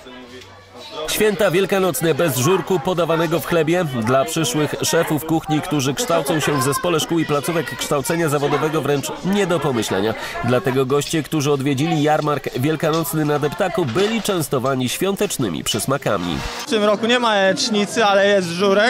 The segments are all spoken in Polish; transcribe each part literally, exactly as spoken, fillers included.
Święta wielkanocne bez żurku podawanego w chlebie dla przyszłych szefów kuchni, którzy kształcą się w zespole szkół i placówek kształcenia zawodowego, wręcz nie do pomyślenia. Dlatego goście, którzy odwiedzili jarmark wielkanocny na Deptaku, byli częstowani świątecznymi przysmakami. W tym roku nie ma jajecznicy, ale jest żurek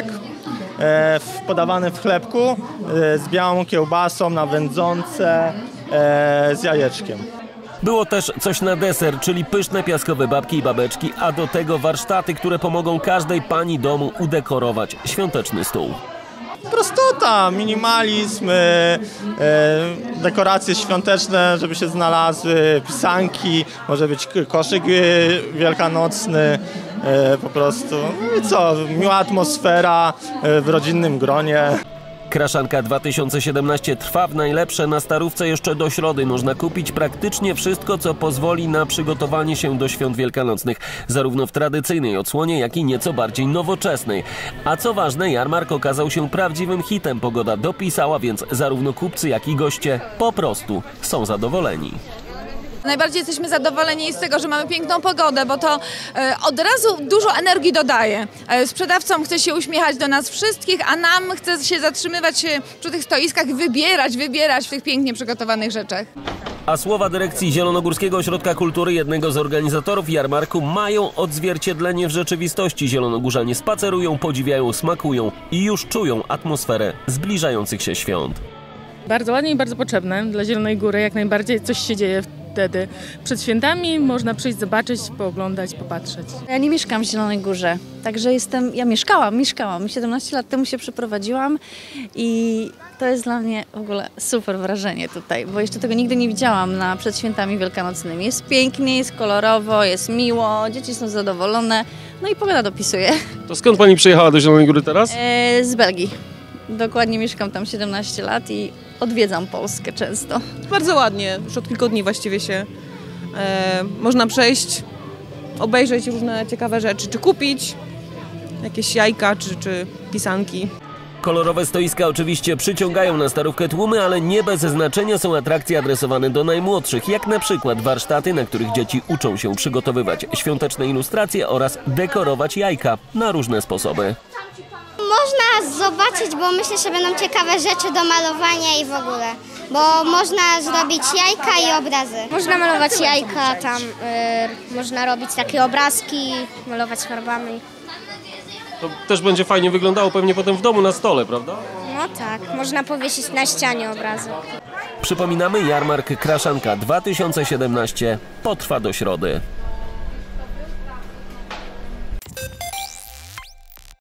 e, podawany w chlebku e, z białą kiełbasą na wędzące e, z jajeczkiem. Było też coś na deser, czyli pyszne piaskowe babki i babeczki, a do tego warsztaty, które pomogą każdej pani domu udekorować świąteczny stół. Prostota, minimalizm, e, e, dekoracje świąteczne, żeby się znalazły, pisanki, może być koszyk wielkanocny, e, po prostu. No i co, miła atmosfera e, w rodzinnym gronie. Kraszanka dwa tysiące siedemnaście trwa w najlepsze. Na Starówce jeszcze do środy można kupić praktycznie wszystko, co pozwoli na przygotowanie się do świąt wielkanocnych, zarówno w tradycyjnej odsłonie, jak i nieco bardziej nowoczesnej. A co ważne, jarmark okazał się prawdziwym hitem. Pogoda dopisała, więc zarówno kupcy, jak i goście po prostu są zadowoleni. Najbardziej jesteśmy zadowoleni z tego, że mamy piękną pogodę, bo to e, od razu dużo energii dodaje. E, sprzedawcom chce się uśmiechać do nas wszystkich, a nam chce się zatrzymywać się przy tych stoiskach i wybierać, wybierać w tych pięknie przygotowanych rzeczach. A słowa dyrekcji Zielonogórskiego Ośrodka Kultury, jednego z organizatorów jarmarku, mają odzwierciedlenie w rzeczywistości. Zielonogórzanie spacerują, podziwiają, smakują i już czują atmosferę zbliżających się świąt. Bardzo ładnie i bardzo potrzebne dla Zielonej Góry, jak najbardziej coś się dzieje wtedy. Przed świętami można przyjść, zobaczyć, pooglądać, popatrzeć. Ja nie mieszkam w Zielonej Górze, także jestem, ja mieszkałam, mieszkałam. siedemnaście lat temu się przeprowadziłam i to jest dla mnie w ogóle super wrażenie tutaj, bo jeszcze tego nigdy nie widziałam na przed świętami wielkanocnymi. Jest pięknie, jest kolorowo, jest miło, dzieci są zadowolone, no i pogoda dopisuje. To skąd pani przyjechała do Zielonej Góry teraz? E, z Belgii. Dokładnie mieszkam tam siedemnaście lat i odwiedzam Polskę często. Bardzo ładnie, już od kilku dni właściwie się e, można przejść, obejrzeć różne ciekawe rzeczy, czy kupić jakieś jajka, czy, czy pisanki. Kolorowe stoiska oczywiście przyciągają na Starówkę tłumy, ale nie bez znaczenia są atrakcje adresowane do najmłodszych, jak na przykład warsztaty, na których dzieci uczą się przygotowywać świąteczne ilustracje oraz dekorować jajka na różne sposoby. Można zobaczyć, bo myślę, że będą ciekawe rzeczy do malowania i w ogóle, bo można zrobić jajka i obrazy. Można malować jajka, tam y, można robić takie obrazki, malować farbami. To też będzie fajnie wyglądało pewnie potem w domu na stole, prawda? No tak, można powiesić na ścianie obrazy. Przypominamy, jarmark Kraszanka dwa tysiące siedemnaście potrwa do środy.